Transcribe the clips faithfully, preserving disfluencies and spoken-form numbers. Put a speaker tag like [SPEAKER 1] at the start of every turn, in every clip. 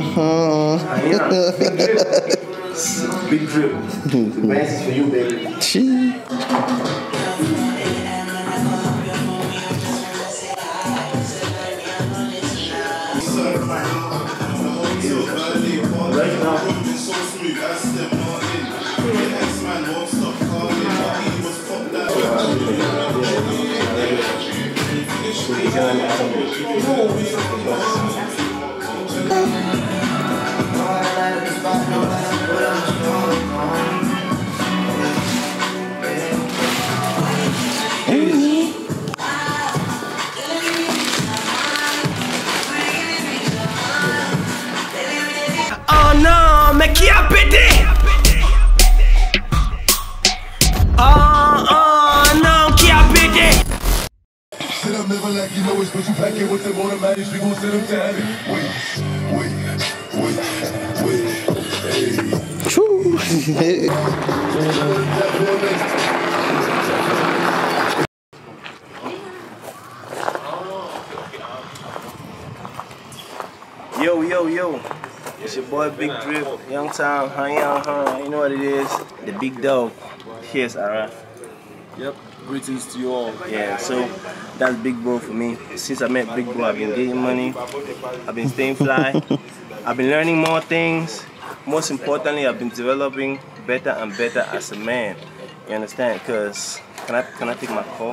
[SPEAKER 1] Big drip. The best is for you, baby.
[SPEAKER 2] Chee.
[SPEAKER 1] Right now.
[SPEAKER 3] Oh no, me kia pété. Oh oh no, kia pété.
[SPEAKER 4] Sit up, never like you know it's but you pack it with them automatics, we gon' send them to heaven. Wait, wait, wait, wait, hey.
[SPEAKER 2] True.
[SPEAKER 1] Yo, yo, yo. It's your boy Big Drip, Young Town, huh, young, huh. You know what it is? The big dog. Here's Araf.
[SPEAKER 5] Yep, greetings to you all.
[SPEAKER 1] Yeah, so that's Big Bro for me. Since I met Big Bro, I've been getting money. I've been staying fly. I've been learning more things. Most importantly, I've been developing better and better as a man. You understand? Because, can I, can I take my call?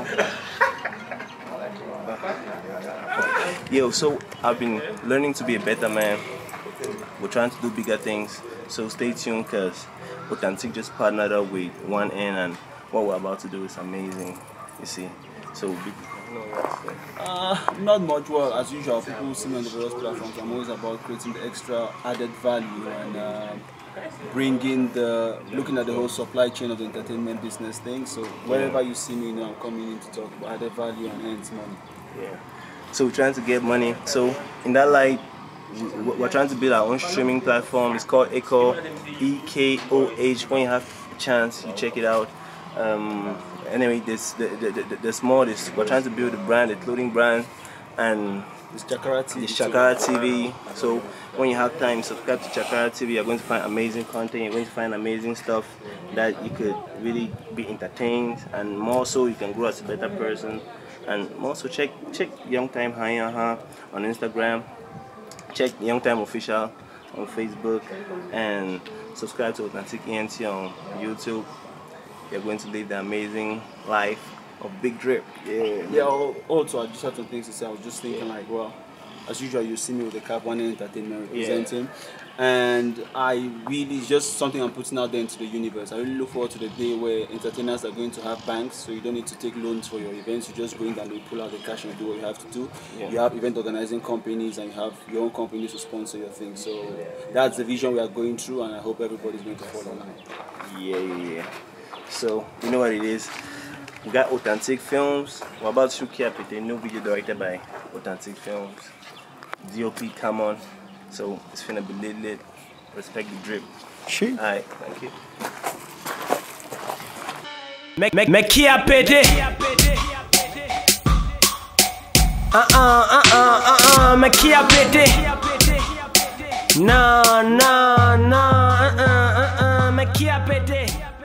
[SPEAKER 1] Yo, so I've been learning to be a better man. We're trying to do bigger things. So stay tuned because Authentic just partnered up with one N and what we're about to do is amazing. You see. So big
[SPEAKER 5] Uh, not much. Well, as usual, people see me on the various platforms. I'm always about creating the extra added value and uh, bringing the, looking at the whole supply chain of the entertainment business thing. So wherever you see me, you know, I'm coming in to talk about added value and hence money.
[SPEAKER 1] Yeah. So we're trying to get money. So in that light, we're trying to build our own streaming platform. It's called Echo, E K O H. When you have a chance, you check it out. Um, anyway, this the, the, the, there's more. This we're trying to build a brand, a clothing brand, and
[SPEAKER 5] It's Chakara T V.
[SPEAKER 1] it's Chakara T V. So when you have time, subscribe to Chakara T V. You're going to find amazing content. You're going to find amazing stuff that you could really be entertained, and more so you can grow as a better person. And also check check Young Time Hayaha on Instagram. Check Young Time Official on Facebook, and subscribe to Authentic E N T on YouTube. You're going to live the amazing life of Big Drip. Yeah.
[SPEAKER 5] Yeah, also, I just had some things to say. I was just thinking, like, well, as usual, you see me with the Cap One Entertainment representing, yeah. And I really, just something I'm putting out there into the universe. I really look forward to the day where entertainers are going to have banks, so you don't need to take loans for your events. You just go in and you pull out the cash and do what you have to do. Yeah. You have event organizing companies and you have your own companies to sponsor your thing. So that's the vision we are going through, and I hope everybody's going to follow along.
[SPEAKER 1] Yeah, yeah, yeah. So, you know what it is. We got Authentic Films. We're about to shoot Cap, a new video directed by Authentic Films. D O P, come on. So, it's finna be lit lit. Respect the drip.
[SPEAKER 2] Chee.
[SPEAKER 1] Alright, thank you.
[SPEAKER 3] Me, me, me kia pété. Uh uh uh uh uh uh, me kia pété. No, no, no, uh uh uh uh, me kia pété.